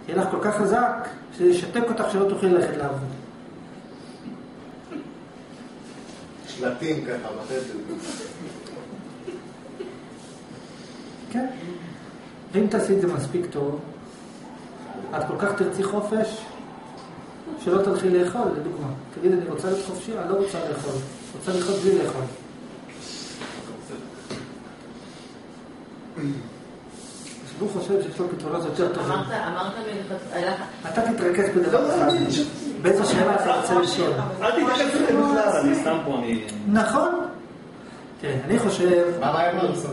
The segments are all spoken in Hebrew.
יהיה לך כל כך חזק, שזה ישתק אותך שלא תוכלי ללכת לעבוד. שלטים ככה, בחדר. כן. ואם תעשי את זה מספיק טוב, את כל כך תרצי חופש, שלא תלכי לאכול, לדוגמה. תגיד, אני רוצה להיות חופשי, אני לא רוצה לאכול. רוצה לאכול בלי לאכול. הוא חושב שיש לו פתרונות יותר טובים. אמרת אתה תתרכז בדבר אחד. באיזו שאלה אתה רוצה לשאול? אל תתרכז בזה בכלל, אני סתם פה, אני... נכון. תראה, אני חושב... מה היה לעשות?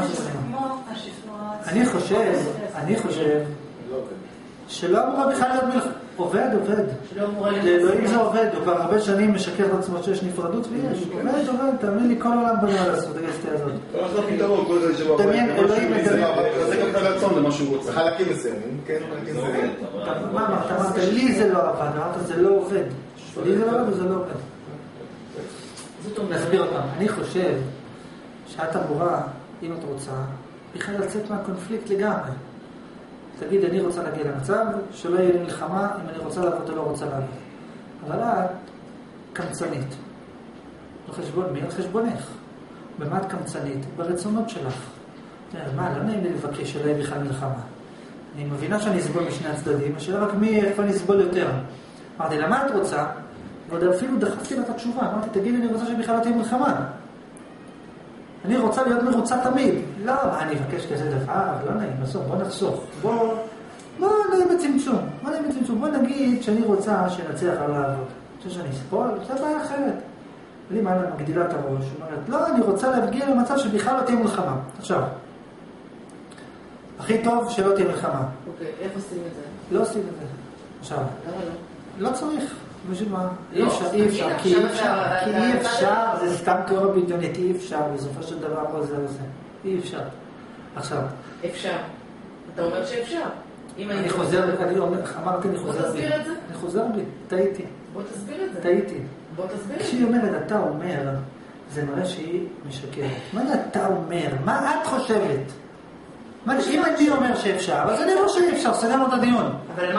אני חושב שלא אמורה בכלל להיות מלחמה. עובד. לאלוהים זה עובד. הוא כבר הרבה שנים משקר לעצמו שיש נפרדות ויש. עובד. תאמין לי, כל העולם בנוע לעשות את הגסטי הזאת. לא פתרון, כל זה שבא... דמיין, אלוהים מדמיין. זה גם את הרצון, זה מה שהוא רוצה. חלקים מסוימים, כן? חלקים מסוימים. מה אמרת? אמרת, לי זה לא עבד. אמרת, זה לא עובד. לי זה לא עבד וזה לא עובד. נסביר אותם. אני חושב שאת אמורה, אם את רוצה, בכלל לצאת מהקונפליקט לגמרי. תגיד, אני רוצה להגיע למצב שלא יהיה לי מלחמה אם אני רוצה לעבוד או לא רוצה לעבוד. אבל את קמצנית. על חשבון מי? על חשבונך. במה את קמצנית? ברצונות שלך. מה, לא נעים לי לבקש שלא יהיה בכלל מלחמה. אני מבינה שאני אסבול משני הצדדים, השאלה רק מי, איפה אני אסבול יותר. אמרתי, למה את רוצה? ועוד אפילו דחפתי לה את התשובה. אמרתי, תגיד, אני רוצה שבכלל לא תהיה מלחמה. אני רוצה להיות מרוצה תמיד. לא, אני אבקש כזה דבר, לא נעים, בסוף, בוא נחסוך. בוא נהיה בצמצום. בוא נגיד שאני רוצה שנצליח על לעבוד. רוצה שאני אסבול? זה בעיה אחרת. לי מה מגדילה את הראש, אומרת, לא, אני רוצה להגיע למצב שבכלל לא תהיה מלחמה. עכשיו, הכי טוב שלא תהיה מלחמה. אוקיי, איך עושים את זה? לא עושים את זה. עכשיו, לא צריך. בשביל מה? אי אפשר, כי אי אפשר, זה סתם תיאוריה בדיונית, אי אפשר, בסופו של דבר לא זה. אי אפשר. עכשיו. אפשר. אתה אומר שאפשר. אני חוזר, אמרתי, אני חוזר בי. בוא תסביר את זה. אני חוזר בי, טעיתי. בוא תסביר את זה. טעיתי. בוא תסביר את זה. כשהיא אומרת, אתה אומר, זה מראה שהיא משקרת. מה זה אתה אומר? מה את חושבת? אם אני אומר שאפשר, אז אני אומר שאפשר, סגרנו את הדיון.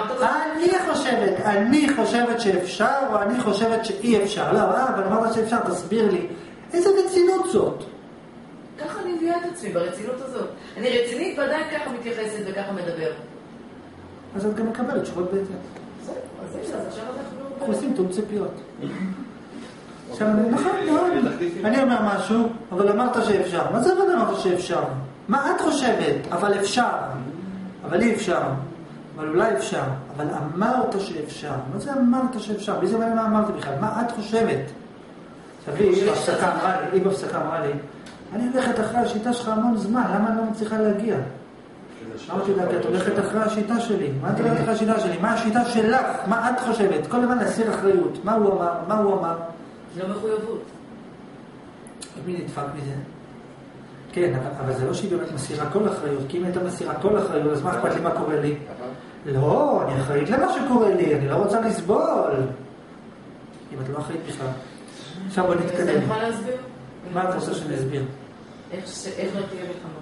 אני חושבת שאפשר, או אני חושבת שאי אפשר. לא, אבל אמרת שאפשר, תסביר לי. איזה רצינות זאת? ככה אני מביאה את עצמי, ברצינות הזאת. אני רצינית ועדיין ככה מתייחסת וככה מדבר. אז את גם מקבלת תשובות בהתאם. אז עכשיו אנחנו עושים תום ציפיות. עכשיו, נכון, אני אומר משהו, אבל אמרת שאפשר. מה זה אבל אמרת שאפשר? מה את חושבת? אבל אפשר. אבל אי אפשר. אבל אולי אפשר. אבל אמרת שאפשר. מה זה אמרת שאפשר? בלי זה מה אמרת בכלל? מה את חושבת? היא בהפסקה אמרה לי, אני הולכת אחרי השיטה שלך המון זמן, למה אני לא מצליחה להגיע? אמרתי לה, כי את הולכת אחרי השיטה שלי. מה את הולכת אחרי השיטה שלי? מה השיטה שלך? מה את חושבת? כל הזמן להסיר אחריות. מה הוא אמר? מה הוא אמר? לא מחויבות. מי נדפק מזה? כן, אבל זה לא שהיא באמת מסירה כל אחריות, כי אם הייתה מסירה כל אחריות, אז מה אכפת לי מה קורה לי? לא, אני אחראית למה שקורה לי, אני לא רוצה לסבול. אם את לא אחראית בכלל. עכשיו בוא נתקדם. אתה יכול להסביר? מה את רוצה שאני אסביר? איך לא תהיה מלחמה?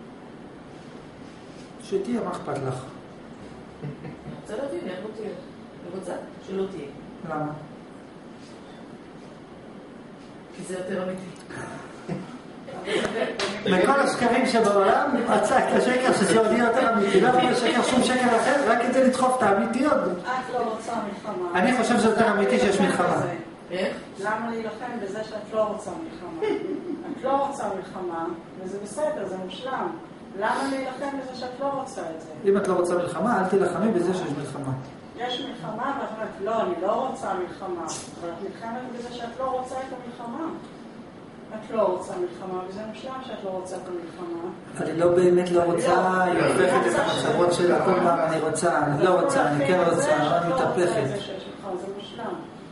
שתהיה, מה אכפת לך? אני רוצה להבין, איך לא תהיה? אני רוצה שלא תהיה. למה? כי זה יותר אמיתי. מכל השקרים שבעולם, מצא את השקר שסיודי יותר אמיתי. לא יכול לשקר שום שקר אחר, רק כדי לדחוף את האמיתיות. את לא רוצה מלחמה. אני חושב שזה יותר אמיתי שיש מלחמה. איך? למה להילחם בזה שאת לא רוצה מלחמה? את לא רוצה מלחמה, וזה בסדר, זה מושלם. למה להילחם בזה שאת לא רוצה את זה? אם את לא רוצה מלחמה, אל תילחמי בזה שיש מלחמה. יש מלחמה, ואת אומרת, לא, אני לא רוצה מלחמה. אבל את נלחמת בזה שאת לא רוצה את המלחמה. את לא רוצה מלחמה, וזה מושלם שאת לא רוצה את המלחמה. אבל היא לא באמת לא רוצה, היא הופכת את המצבות שלה, כל פעם אני רוצה, אני לא רוצה, אני כן רוצה, אני מתהפכת. זה מושלם.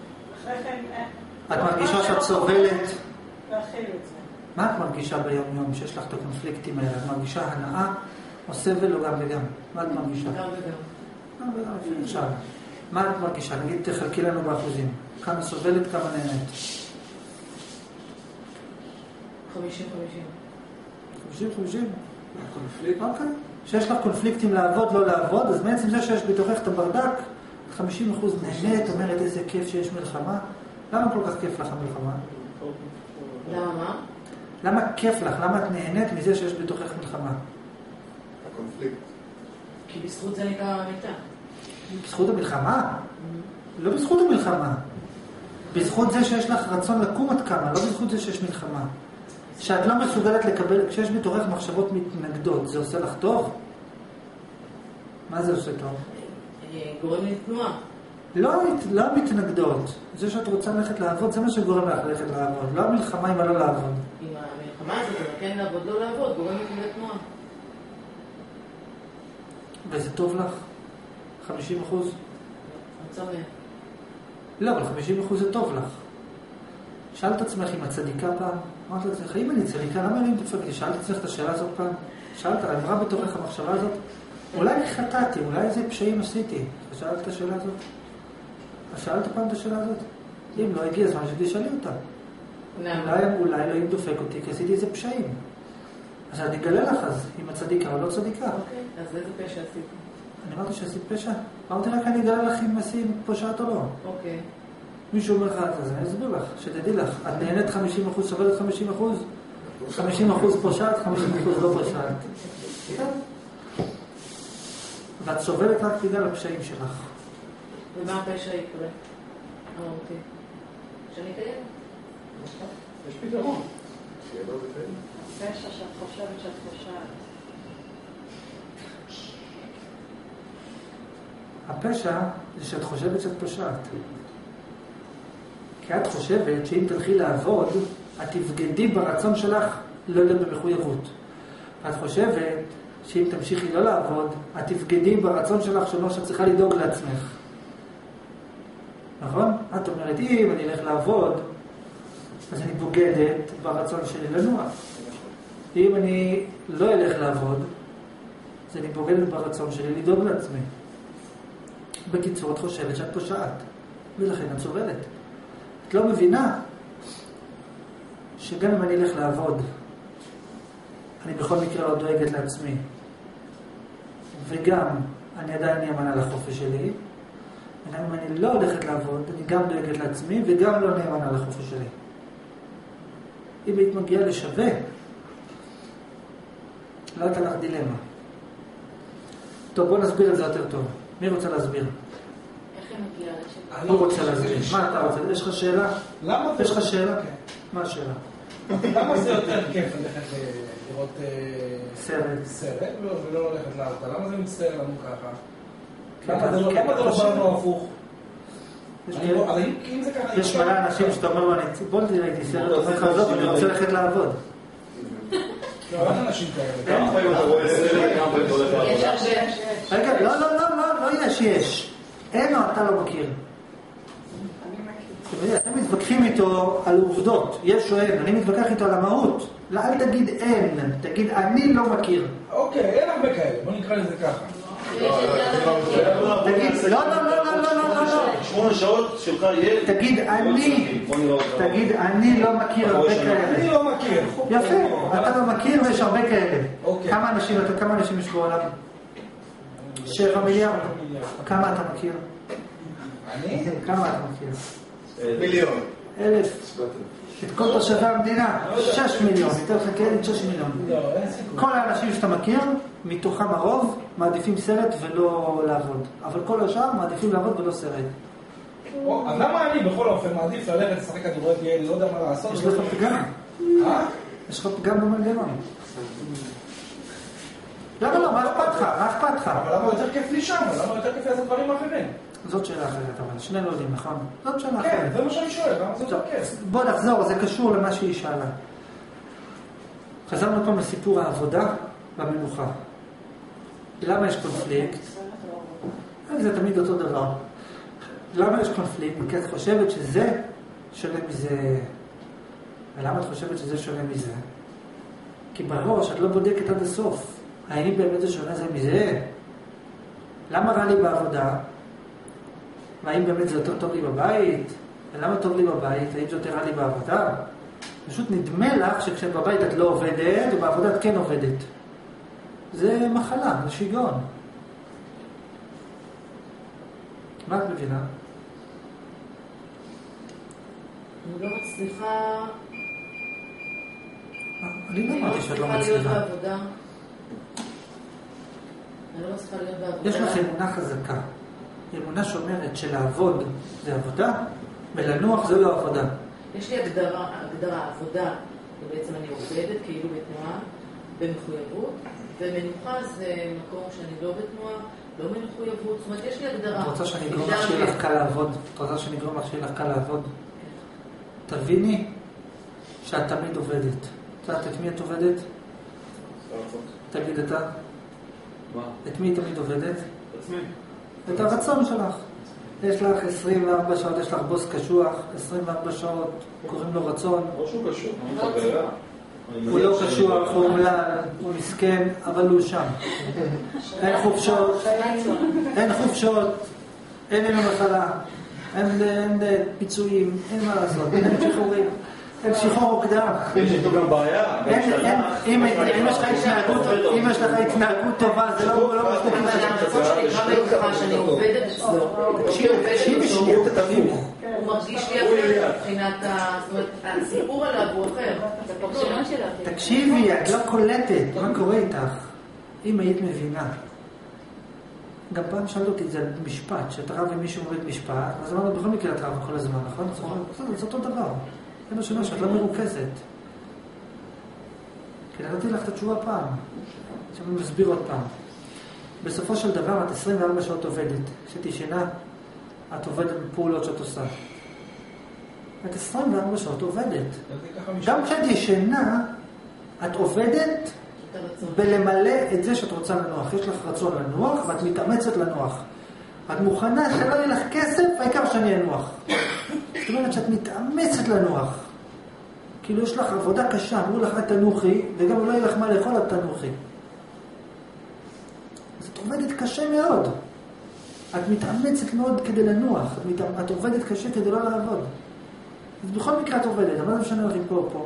את מרגישה שאת סובלת? להכיל את זה. מה את מרגישה ביום יום שיש לך את הקונפליקטים האלה? את מרגישה הנאה או סבל או גם וגם? מה את מרגישה? גם וגם. גם וגם. עכשיו, מה את מרגישה? נגיד תחלקי לנו באחוזים. כמה סובלת, כמה נהנית? 50-50. 50-50? הקונפליקט? אוקיי. שיש לך קונפליקטים לעבוד, לא לעבוד, אז בעצם זה שיש בתוכך את הברדק, 50% נהנית, אומרת איזה כיף שיש מלחמה. למה כל כך כיף לך המלחמה? למה? למה כיף לך? למה את נהנית מזה שיש בתוכך מלחמה? הקונפליקט. כי בזכות זה נקרא המיטה. בזכות המלחמה? לא בזכות המלחמה. בזכות זה שיש לך רצון לקום עד כמה, לא בזכות זה שיש מלחמה. שאת לא מסוגלת לקבל, כשיש בתוכך מחשבות מתנגדות, זה עושה לך טוב? מה זה עושה טוב? גורם לי תנועה. לא מתנגדות. זה שאת רוצה ללכת לעבוד, זה מה שגורם לך ללכת לעבוד. לא המלחמה עם הלא לעבוד. עם המלחמה הזאת, אבל כן לעבוד, לא לעבוד, גורם לי תנועה. וזה טוב לך? 50%? מצמא. לא, אבל 50% זה טוב לך. שאלת עצמך אם את צדיקה פעם? אמרת לעצמך, אם אני צדיקה, למה אני מתפקד? שאלת עצמך את השאלה הזאת פעם? שאלת, עברה בתוכך המחשבה הזאת? אולי חטאתי, אולי איזה פשעים עשיתי. שאלת את השאלה הזאת? שאלת פעם את השאלה הזאת? אם לא הגיע הזמן שתשאלי אותה. אולי לא דופק אותי, כי עשיתי איזה פשעים. אז אני אגלה לך אז, אם את צדיקה או לא צדיקה. אוקיי, אז איזה פשע עשיתי? אני אמרתי שעשית פשע? אמרתי רק אני אגלה לך אם עשית פושעת או לא. אוקיי. מישהו אומר לך, אז אני אסביר לך, שתדעי לך, את נהנית 50%, סובלת 50%, 50% פושעת, 50% לא פושעת. ואת סובלת רק בגלל הפשעים שלך. ומה הפשע יקרה? אוקיי. שאני אקיים? יש פתרון. הפשע שאת חושבת שאת פושעת. הפשע זה שאת חושבת שאת פושעת. כי את חושבת שאם תלכי לעבוד, את תבגדי ברצון שלך לא להיות במחויבות. את חושבת שאם תמשיכי לא לעבוד, את תבגדי ברצון שלך שלא שאת צריכה לדאוג לעצמך. נכון? את אומרת, אם אני אלך לעבוד, אז אני בוגדת ברצון שלי לנוח. אם אני לא אלך לעבוד, אז אני בוגדת ברצון שלי לדאוג לעצמי. בקיצור, את חושבת שאת פושעת, ולכן את סובלת. את לא מבינה שגם אם אני אלך לעבוד, אני בכל מקרה לא דואגת לעצמי. וגם אני עדיין נאמנה לחופש שלי. וגם אם אני לא הולכת לעבוד, אני גם דואגת לעצמי וגם לא נאמנה לחופש שלי. אם היית מגיעה לשווה, לא הייתה לך דילמה. טוב, בוא נסביר את זה יותר טוב. מי רוצה להסביר? איך היא מגיעה לשם? הוא רוצה להסביר. מה אתה רוצה? יש לך שאלה? למה? יש לך שאלה? מה השאלה? למה זה יותר כיף ללכת לראות סרט. ולא ללכת לעבודה? למה זה מצטער לנו ככה? כן, למה זה לא בא לנו הפוך? יש מלא אנשים שאתה אומר לו, בוא תראה איתי סרט, אתה אומר לך עזוב, אני רוצה ללכת לעבוד. לא, אין אנשים כאלה. כמה פעמים אתה רואה סרט, כמה פעמים אתה הולך יש לעבודה? הרבה. רגע, לא יש. אין או אתה לא מכיר. אתם מתווכחים איתו על עובדות, יש או אין, אני מתווכח איתו על המהות. אל תגיד אין, תגיד אני לא מכיר. אוקיי, אין הרבה כאלה, בוא נקרא לזה ככה. תגיד, לא. 8 שעות שלך יהיה... תגיד אני לא מכיר הרבה כאלה. אני לא מכיר. יפה, אתה לא מכיר ויש הרבה כאלה. אוקיי. כמה אנשים יש בעולם? 7 מיליארד. כמה אתה מכיר? אני? כמה אתה מכיר? 1,000,000. 1,000. את כל תושבי המדינה, 6 מיליון, יותר חכה, 6 מיליון. לא, אין סיכוי. כל האנשים שאתה מכיר, מתוכם הרוב, מעדיפים סרט ולא לעבוד. אבל כל השאר מעדיפים לעבוד ולא סרט. אז למה אני בכל אופן מעדיף ללכת לשחק כדורגל, לא יודע מה לעשות? יש לך פגם. יש לך פגם במנגנון. לא, מה אכפת לך? אבל למה יותר כיף לי שם? למה יותר כיף לעשות דברים אחרים? זאת שאלה אחרת, אבל שנינו יודעים, נכון? זאת שאלה כן, אחרת. זה מה שאני שואל, למה זה יותר כיף? בוא נחזור, זה קשור למה שהיא שאלה. חזרנו פעם לסיפור העבודה במנוחה. למה יש קונפליקט? זה תמיד אותו דבר. למה יש קונפליקט? כי את חושבת שזה שונה מזה. ולמה את חושבת שזה שונה מזה? כי בראש את לא בודקת עד הסוף. האם באמת זה שונה זה מזה? למה רע לי בעבודה? והאם באמת זה יותר טוב לי בבית? ולמה טוב לי בבית? האם זה יותר רע לי בעבודה? פשוט נדמה לך שכשאת בבית את לא עובדת, ובעבודה את כן עובדת. זה מחלה, זה שיגעון. מה את מבינה? אני לא מצליחה... אני לא אמרתי שאת לא אני לא מצליחה מצליחה. להיות בעבודה. אני לא מצליחה להיות בעבודה. יש לך אמונה חזקה. אמונה שאומרת שלעבוד זה עבודה, ולנוח זה לא עבודה. יש לי הגדרה, עבודה, ובעצם אני עובדת כאילו בתנועה, במחויבות, ומנוחה זה מקום שאני לא בתנועה, לא במחויבות, זאת אומרת, יש לי הגדרה. את רוצה שאני אגרום לך שיהיה לך קל לעבוד? את רוצה שאני אגרום לך שיהיה לך קל לעבוד? תביני שאת תמיד עובדת. את יודעת את מי את עובדת? תגיד אתה. מה? את מי תמיד עובדת? עצמי. את הרצון שלך. יש לך 24 שעות, יש לך בוס קשוח, 24 שעות, קוראים לו רצון. או שהוא קשור, אני חברה. הוא לא קשוח, הוא אומלל, הוא מסכן, אבל הוא שם. אין חופשות, אין לנו מחלה, אין פיצויים, אין מה לעשות, אין שחרורים, אין שחרור מוקדם. יש איתו גם בעיה. אם יש לך התנהגות טובה, זה לא מסתכל שאני עובדת אצלו. תקשיבי שנייה, תביני. הוא מרגיש לי אחר מבחינת הסיפור עליו הוא אחר. תקשיבי, את לא קולטת, מה קורה איתך? אם היית מבינה. גם פעם שאלת אותי את זה במשפט, שאתה רב עם מישהו עובד משפט, אז אמרנו בכל מקרה את רב כל הזמן, נכון? זה אותו דבר. זה מה שאומר שאת לא מרוכזת. כי נתתי לך את התשובה פעם. עכשיו אני מסביר עוד פעם. בסופו של דבר את 24 שעות עובדת. כשתישנה, את עובדת בפעולות שאת עושה. את 24 שעות עובדת. גם כשאת ישנה, את עובדת בלמלא את זה שאת רוצה לנוח. יש לך רצון לנוח ואת מתאמצת לנוח. את מוכנה שלא יהיה לך כסף, העיקר שאני אנוח. זאת אומרת שאת מתאמצת לנוח. כאילו יש לך עבודה קשה, אמרו לך את תנוחי, וגם לא יהיה לך מה לאכול את תנוחי. אז את עובדת קשה מאוד. את מתאמצת מאוד כדי לנוח. את עובדת קשה כדי לא לעבוד. אז בכל מקרה את עובדת, אבל לא משנה לך פה או פה.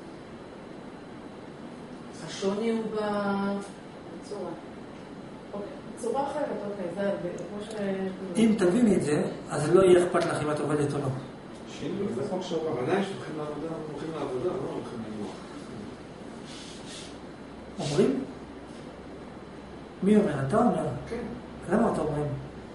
השוני הוא בצורה. צורה אחרת, אוקיי, זה כמו ש... אם תביני את זה, אז לא יהיה אכפת לך אם את עובדת או לא. שינו, זה חוק שעבר. עדיין שהולכים לעבודה, לא הולכים לנוח. אומרים? מי אומר? אתה אומר? כן. למה אתה אומרים?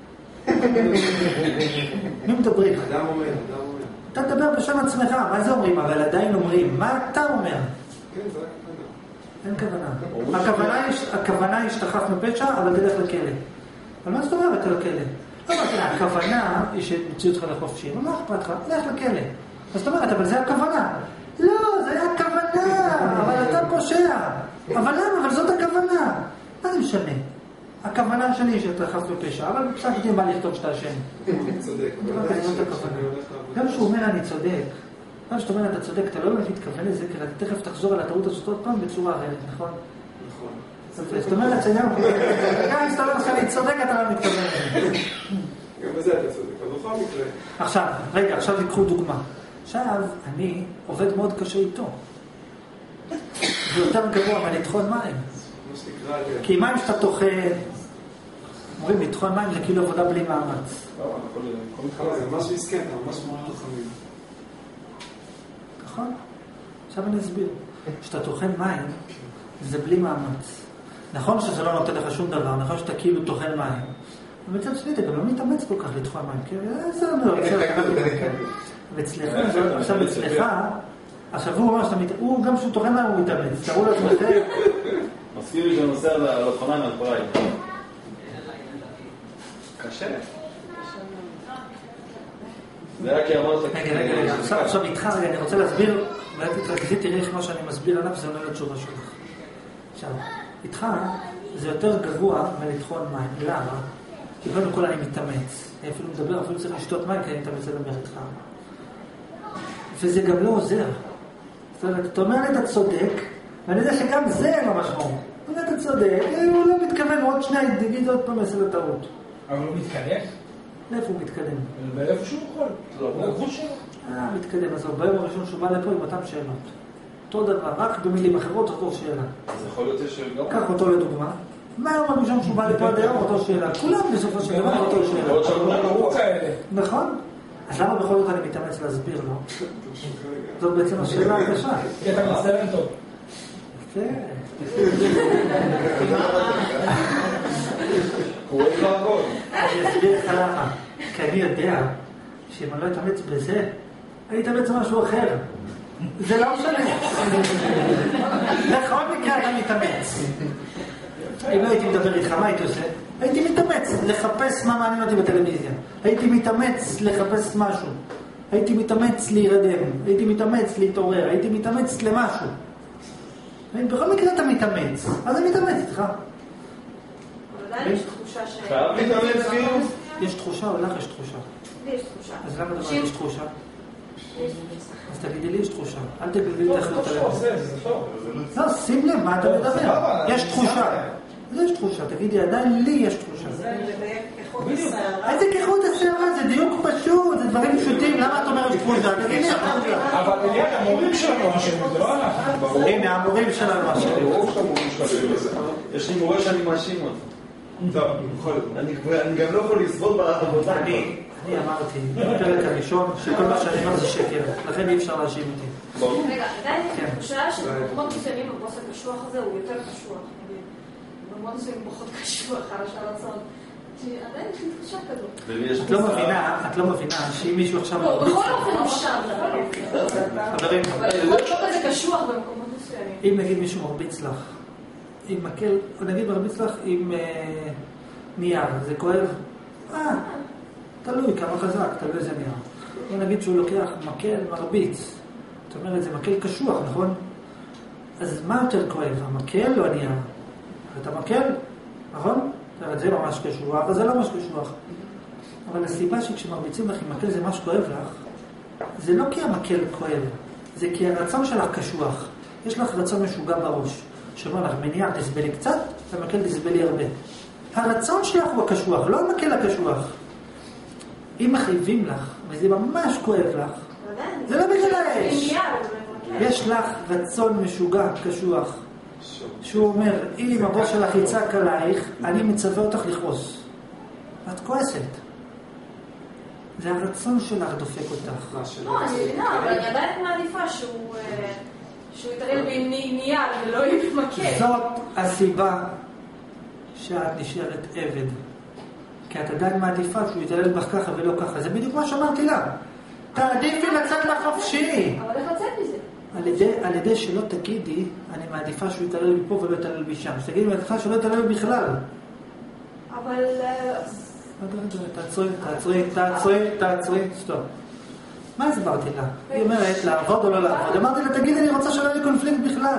מי מדברים? אדם אומר. אתה תדבר בשם עצמך, מה זה אומרים? אבל עדיין אומרים. מה אתה אומר? כן, זה אין כוונה. הכוונה היא שתחף מפשע, אבל תלך לכלא. אבל מה זאת אומרת לכלא? הכוונה היא שתוציאו אותך לחופשי. מה אכפת לך? לך לכלא. מה זאת אומרת? אבל זה הכוונה. לא, זה היה הכוונה, אבל אתה פושע. אבל למה? אבל זאת הכוונה. מה זה משנה? הכוונה שלי היא שתחף מפשע, אבל בפסק דין בא לכתוב שאתה אשם. אני צודק. גם שהוא אומר אני צודק. מה שאת אומרת, אתה צודק, אתה לא באמת מתכוון לזה, כי אתה תכף תחזור על הטעות הזאת עוד פעם בצורה אחרת, נכון? נכון. זאת אומרת, גם אם אתה לא עושה לי צודק, אתה לא מתכוון לזה. גם בזה אתה צודק, אבל בכל מקרה. עכשיו, רגע, עכשיו תיקחו דוגמה. עכשיו, אני עובד מאוד קשה איתו. זה יותר גרוע מלטחון מים. כי מים שאתה טוחן, אומרים, לטחון מים זה כאילו עבודה בלי מאמץ. זה ממש מסכן, אתה ממש מאוד תוחמים. נכון? עכשיו אני אסביר. כשאתה טוחן מים, זה בלי מאמץ. נכון שזה לא נותן לך שום דבר, נכון שאתה כאילו טוחן מים. ובצד שני, אתה גם לא מתאמץ כל כך לטחון מים, כי זה לא עכשיו הוא אומר הוא גם שהוא טוחן מים הוא מתאמץ. תראו לעצמכם. מזכיר לי שנוסע על אופניים על פראי. קשה. זה היה כי אמרת... רגע, עכשיו איתך, אני רוצה להסביר, תראי איך מה שאני מסביר עליו, זה עונה לתשובה שלך. עכשיו, איתך זה יותר גרוע מלטחון מים. למה? כי קודם כל אני מתאמץ. אני אפילו מדבר, אפילו צריך לשתות מים, כי אני מתאמץ לדבר איתך. וזה גם לא עוזר. זאת אומרת, אתה אומר לי אתה צודק, ואני יודע שגם זה לא משמעות. אתה צודק, הוא לא מתכוון, עוד שני יגיד עוד פעם עשה לטעות. אבל הוא מתקדם? לאיפה הוא מתקדם? באיפה שהוא יכול. זה הגבול שלו. מתקדם. אז ביום הראשון שהוא בא לפה עם אותם שאלות. אותו דבר, רק במילים אחרות, אותו שאלה. אז יכול להיות שגם... קח אותו לדוגמה. מהיום הראשון שהוא בא לפה עד היום, אותו שאלה. כולם בסופו של דבר אותו שאלה. נכון? אז למה בכל זאת אני מתאמץ להסביר לו? זאת בעצם השאלה הקשה. כי אתה מצטלם טוב. כן. הוא אוהב לעבוד. אני אסביר לך למה. כי אני יודע שאם אני לא אתאמץ בזה, אני אתאמץ במשהו אחר. זה לא משנה. בכל מקרה אני מתאמץ. אם לא הייתי מדבר איתך, מה הייתי עושה? הייתי מתאמץ לחפש מה מעניין אותי בטלוויזיה. הייתי מתאמץ לחפש משהו. הייתי מתאמץ להירדם. הייתי מתאמץ להתעורר. הייתי מתאמץ למשהו. בכל מקרה אתה מתאמץ. אז אני מתאמץ איתך. אבל עדיין יש תחושה ש... חייב להתאמץ כאילו? יש תחושה או לך יש תחושה? לי יש תחושה. אז למה דבר יש תחושה? אז תגידי לי יש תחושה. אל תגידי לי תחלות עליך. זה טוב. לא, שים לב, מה אתה מדבר? יש תחושה. יש תחושה, תגידי, עדיין לי יש תחושה. זה לדייק כחוט השערה. איזה כחוט השערה? זה דיוק פשוט, זה דברים פשוטים. למה את אומרת תחושה? תגידי לי תחושה. אבל עניין, המורים שלנו אשמים, זה לא אנחנו. הנה, המורים שלנו אשמים. יש לי מורה שאני מאשים אותו. טוב, בכל זאת. אני גם לא יכול לסבול בעבודה. אני אמרתי, בפרק הראשון, שכל מה שאני אומר זה שקר. לכן אי אפשר להאשים אותי. רגע, עדיין התחושה שבמקומות מסוימים הבוס הקשוח הזה הוא יותר קשוח. במקומות מסוימים פחות קשוח, על הרצון. עדיין יש לי תחושה כזאת. את לא מבינה שאם מישהו עכשיו... לא, בכל אופן הוא שם, בכל אופן. חברים, אבל יכול להיות כזה קשוח במקומות מסוימים. אם נגיד מישהו מרביץ לך, עם מקל, או נגיד מרביץ לך עם נייר, זה כואב? תלוי כמה חזק, תלוי איזה נייר. או נגיד שהוא לוקח מקל מרביץ, זאת אומרת, זה מקל קשוח, נכון? אז מה יותר כואב, המקל או הנייר? את המקל, נכון? זה ממש קשוח, אבל זה לא ממש קשוח. אבל הסיבה שכשמרביצים לך עם מקל זה מה שכואב לך, זה לא כי המקל כואב, זה כי הרצון שלך קשוח. יש לך רצון משוגע בראש, שאומר לך, מנייר תסבלי קצת, המקל תסבלי הרבה. הרצון שלך הוא הקשוח, לא המקל הקשוח. אם מחייבים לך, וזה ממש כואב לך, זה לא בגלל האש. יש לך רצון משוגע, קשוח, שהוא אומר, אם הבוס שלך יצעק עלייך, אני מצווה אותך לכעוס. את כועסת. זה הרצון שלך דופק אותך. לא, אני מבינה, אבל אני עדיין מעדיפה שהוא יתראה בי נייר ולא יהיה במקל. זאת הסיבה שאת נשארת עבד. כי את עדיין מעדיפה שהוא יתעלל בך ככה ולא ככה. זה בדיוק מה שאמרתי לה. תעדיפי לצאת לחופשי. אבל איך לצאת מזה? על ידי שלא תגידי, אני מעדיפה שהוא יתעלל מפה ולא יתעלל בי שם. שתגידי מעדיפה שלא יתעלל בכלל. אבל... תעצרי, סטופ. מה הסברתי לה? היא אומרת, לעבוד או לא לעבוד? אמרתי לה, תגידי, אני רוצה שלא יהיה קונפליקט בכלל.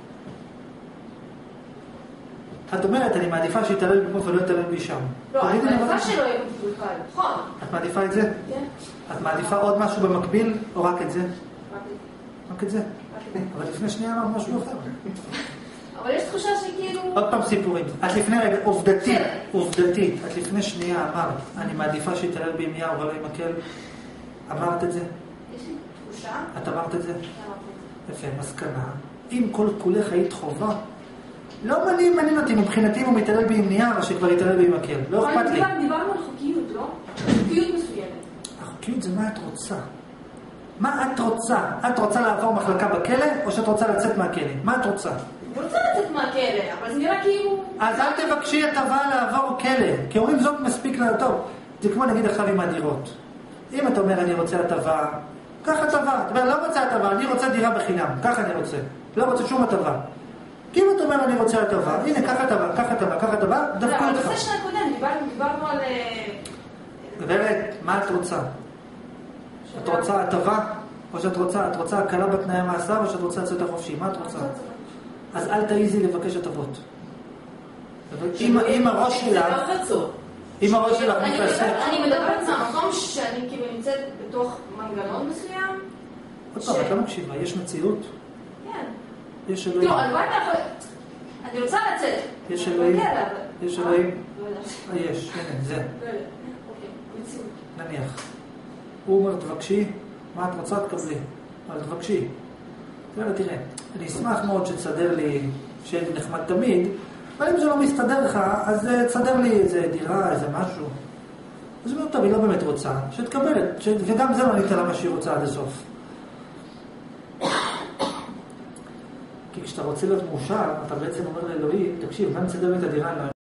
את אומרת, אני מעדיפה שיתעלל מפה ולא יתעלל בי שם. לא, אני מעדיפה שלא יהיה קונפליקט בכלל, נכון. את מעדיפה את זה? כן. את מעדיפה עוד משהו במקביל, או רק את זה? רק את זה. אבל לפני שנייה אמרת משהו אחר. אבל יש תחושה שכאילו... עוד פעם סיפורים. את לפני רגע, עובדתית, את לפני שנייה אמרת, אני מעדיפה שיתעלל בי עם יער ולא עם מקל. אמרת את זה? יש לי תחושה. את אמרת את זה? יפה, מסקנה. אם כל כולך היית חובה, לא מעניין אותי, מבחינתי אם הוא מתעלל בי עם נייר, או שכבר יתעלל בי עם מקל. לא אכפת לי. דיברנו על חוקיות, לא? חוקיות מסוימת. החוקיות זה מה את רוצה. מה את רוצה? את רוצה לעבור מחלקה בכלא, או שאת רוצה לצאת מהכלא? מה את רוצה? אני רוצה לצאת מהכלא, אבל זה נראה כאילו... אז אל תבקשי הטבה לעבור כלא, כי אומרים זאת מספיק טוב. זה כמו נגיד עכשיו עם הדירות. אם אתה אומר אני רוצה הטבה, קח הטבה. אתה אומר לא רוצה הטבה, אני רוצה דירה בחינם. ככה אני רוצה. לא רוצה שום הטבה. כי אם אתה אומר אני רוצה הטבה, הנה קח הטבה, דווקא אותך. בנושא שנה קודם, דיברנו על... גברת, מה את רוצה? את רוצה הטבה? או שאת רוצה הקלה בתנאי המאסר, או שאת רוצה לצאת החופשי? מה את רוצה? אז אל תעיזי לבקש הטבות. אם הראש שלך... אם הראש שלך מתעסק... אני מדברת מהמקום שאני כאילו נמצאת בתוך מנגנון מסוים. עוד פעם, את לא מקשיבה, יש מציאות? כן. יש אלוהים. לא, אני רוצה לצאת. יש אלוהים. יש אלוהים. יש, הנה, זה. אוקיי, מציאות. נניח. הוא אומר, תבקשי, מה את רוצה תקבלי. אבל תבקשי. תראה, אני אשמח מאוד שתסדר לי, שיהיה לי נחמד תמיד, אבל אם זה לא מסתדר לך, אז תסדר לי איזה דירה, איזה משהו. אז אומרת, טוב, היא לא באמת רוצה, שתקבל, וגם זה לא ניתן לה מה שהיא רוצה עד הסוף. כי כשאתה רוצה להיות מאושר, אתה בעצם אומר לאלוהים, תקשיב, מה נסדר לי את הדירה?